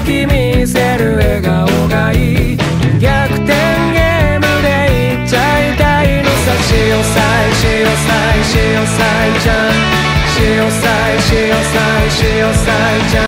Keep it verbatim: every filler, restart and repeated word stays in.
き見せる笑顔がいい。逆転ゲームでいっちゃいたいのさ。潮さい潮さい潮さいちゃん、潮さい潮さい潮さいちゃん。